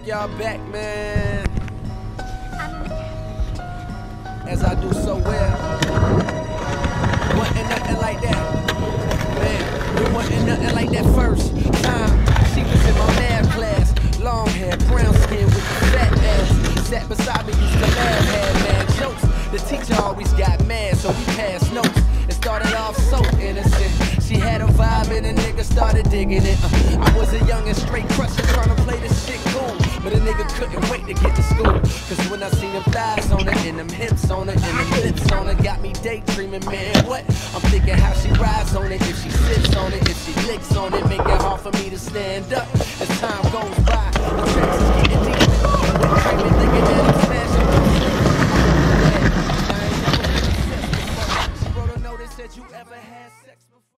y'all back, man. As I do so well. Wasn't nothing like that. Man, it wasn't nothing like that first time. She was in my math class. Long hair, brown skin with the fat ass. Sat beside me, used to laugh, had mad jokes. The teacher always got mad, so we passed notes. It started off so innocent. She had a vibe and a nigga started digging it. I was a young and straight crusher trying to play this shit cool. But a nigga couldn't wait to get to school. Cause when I seen them thighs on it, and them hips on it, and them lips on it, got me daydreaming, man, what? I'm thinking how she rides on it, if she sits on it, if she licks on it, make it hard for me to stand up. As time goes by, the tracks is getting deeper. We're dreaming, thinking that I'm smashing through. I ain't never been obsessed before. She wrote a notice, said you ever had sex before?